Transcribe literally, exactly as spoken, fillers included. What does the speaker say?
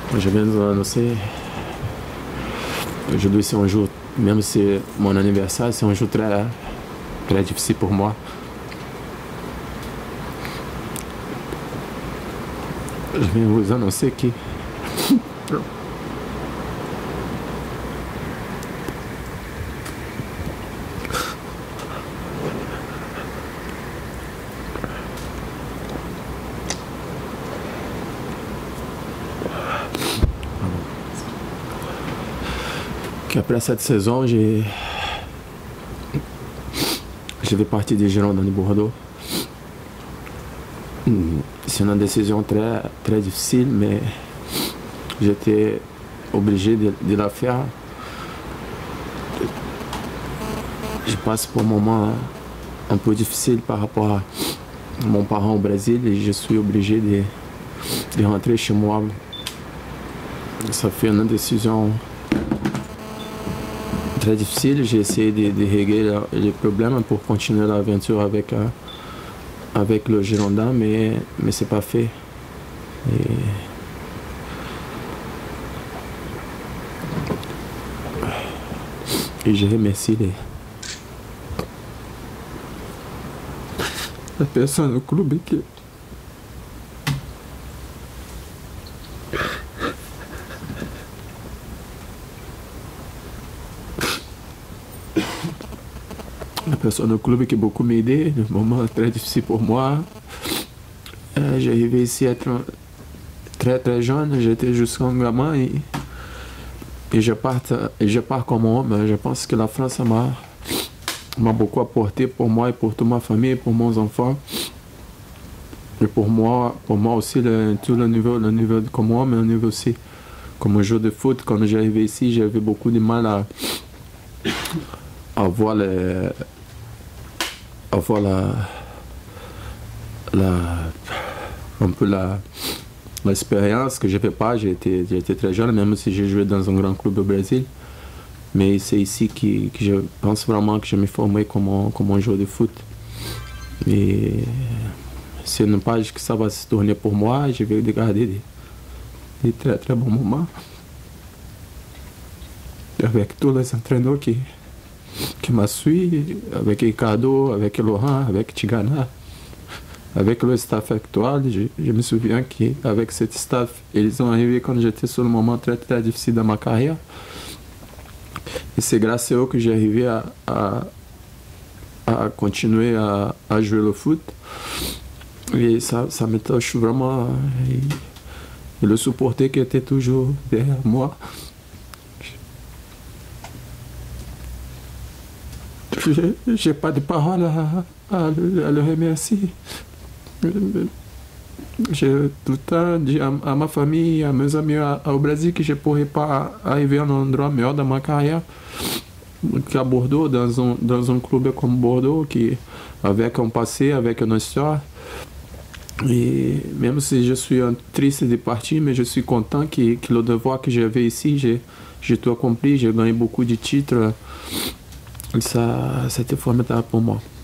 Je viens de vous annoncer. Aujourd'hui, c'est un jour, même si c'est mon anniversaire, c'est un jour très, très difficile pour moi. Je viens vous annoncer que qu'après cette saison, j'ai je vais partir des Girondins de Bordeaux. C'est une décision très, très difficile, mais j'étais obligé de, de la faire. Je passe pour un moment un peu difficile par rapport à mon parent au Brésil et je suis obligé de, de rentrer chez moi. Ça fait une décision très difficile. J'ai essayé de, de régler les problèmes pour continuer l'aventure avec, euh, avec le Girondin, mais, mais c'est pas fait. Et Et je remercie les, la personne au club qui la personne au club qui a beaucoup m'aidé, un moment très difficile pour moi. Euh, j'ai arrivé ici à être très très jeune, j'étais juste un gamin et Et je pars, et je pars comme homme. Je pense que la France m'a m'a beaucoup apporté pour moi et pour toute ma famille, pour mes enfants. Et pour moi, pour moi aussi, le, tout le niveau, le niveau de, comme homme, mais le niveau aussi comme joueur de foot. Quand j'arrivais ici, j'avais beaucoup de mal à, à voir, les, à voir la, la, un peu la... l'expérience que je ne fais pas. J'ai été, j'ai été très jeune, même si j'ai joué dans un grand club au Brésil. Mais c'est ici que, que je pense vraiment que je me formé comme un, comme un joueur de foot. Et c'est une page que ça va se tourner pour moi. Je vais regarder des, des très très bons moments. Avec tous les entraîneurs qui, qui m'ont suivi, avec Ricardo, avec Laurent, avec Tigana. Avec le staff actuel, je, je me souviens qu'avec cet staff, ils ont arrivé quand j'étais sur le moment très très difficile dans ma carrière. Et c'est grâce à eux que j'ai arrivé à, à, à continuer à, à jouer le foot. Et ça, ça me touche vraiment. Et, et le supporter qui était toujours derrière moi. Je n'ai pas de paroles à, à, le, à le remercier. J'ai tout le temps dit à, à ma famille, à mes amis à, à, au Brésil que je ne pourrais pas arriver à un endroit meilleur dans ma carrière qu'à Bordeaux, dans un, dans un club comme Bordeaux, qui, avec un passé, avec une histoire. Et même si je suis triste de partir, mais je suis content que, que le devoir que j'avais ici, j'ai tout accompli, j'ai gagné beaucoup de titres. Ça, c'était formidable pour moi.